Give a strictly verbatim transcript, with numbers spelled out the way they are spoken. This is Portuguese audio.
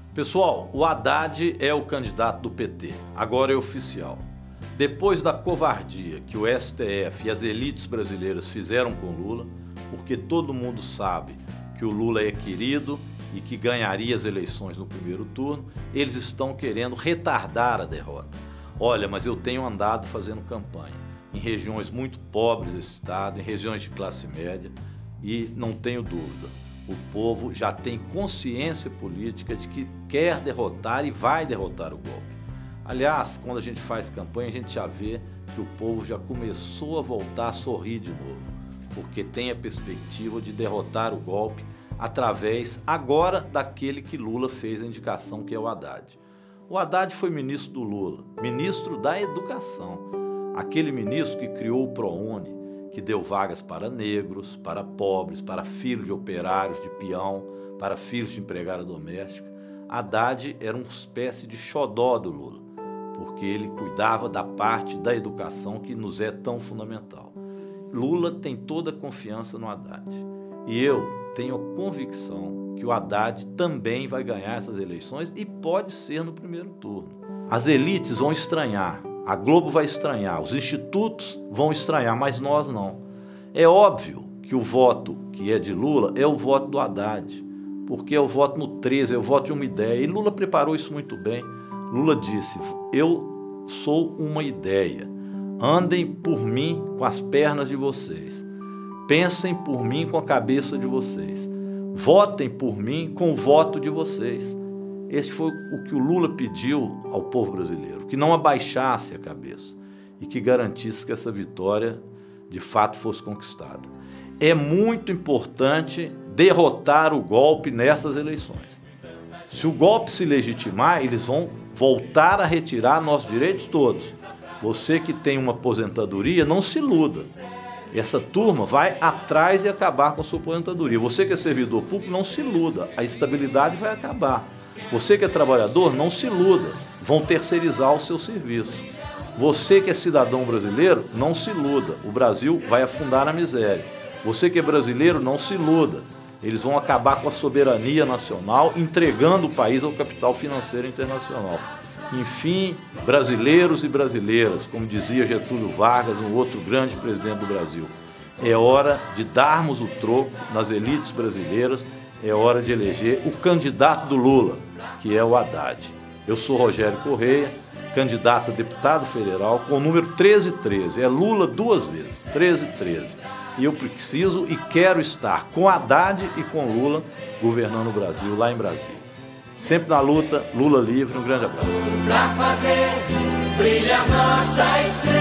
Pessoal, o Haddad é o candidato do P T, agora é oficial. Depois da covardia que o S T F e as elites brasileiras fizeram com Lula, porque todo mundo sabe que o Lula é querido e que ganharia as eleições no primeiro turno, eles estão querendo retardar a derrota. Olha, mas eu tenho andado fazendo campanha em regiões muito pobres desse estado, em regiões de classe média, e não tenho dúvida, o povo já tem consciência política de que quer derrotar e vai derrotar o golpe. Aliás, quando a gente faz campanha, a gente já vê que o povo já começou a voltar a sorrir de novo, porque tem a perspectiva de derrotar o golpe através, agora, daquele que Lula fez a indicação, que é o Haddad. O Haddad foi ministro do Lula, ministro da Educação, aquele ministro que criou o ProUni, que deu vagas para negros, para pobres, para filhos de operários, de peão, para filhos de empregada doméstica. Haddad era uma espécie de xodó do Lula, porque ele cuidava da parte da educação que nos é tão fundamental. Lula tem toda a confiança no Haddad. E eu tenho a convicção que o Haddad também vai ganhar essas eleições e pode ser no primeiro turno. As elites vão estranhar, a Globo vai estranhar, os institutos vão estranhar, mas nós não. É óbvio que o voto que é de Lula é o voto do Haddad, porque é o voto no treze, é o voto de uma ideia. E Lula preparou isso muito bem. Lula disse, eu sou uma ideia, andem por mim com as pernas de vocês, pensem por mim com a cabeça de vocês, votem por mim com o voto de vocês. Esse foi o que o Lula pediu ao povo brasileiro, que não abaixasse a cabeça e que garantisse que essa vitória de fato fosse conquistada. É muito importante derrotar o golpe nessas eleições. Se o golpe se legitimar, eles vão voltar a retirar nossos direitos todos. Você que tem uma aposentadoria, não se iluda. Essa turma vai atrás e acabar com a sua aposentadoria. Você que é servidor público, não se iluda. A estabilidade vai acabar. Você que é trabalhador, não se iluda. Vão terceirizar o seu serviço. Você que é cidadão brasileiro, não se iluda. O Brasil vai afundar na miséria. Você que é brasileiro, não se iluda. Eles vão acabar com a soberania nacional, entregando o país ao capital financeiro internacional. Enfim, brasileiros e brasileiras, como dizia Getúlio Vargas, um outro grande presidente do Brasil, é hora de darmos o troco nas elites brasileiras, é hora de eleger o candidato do Lula, que é o Haddad. Eu sou Rogério Correia, candidato a deputado federal, com o número treze treze. É Lula duas vezes, treze treze. E eu preciso e quero estar com Haddad e com Lula governando o Brasil, lá em Brasília. Sempre na luta, Lula livre, um grande abraço. Pra fazer brilhar nossa estrela.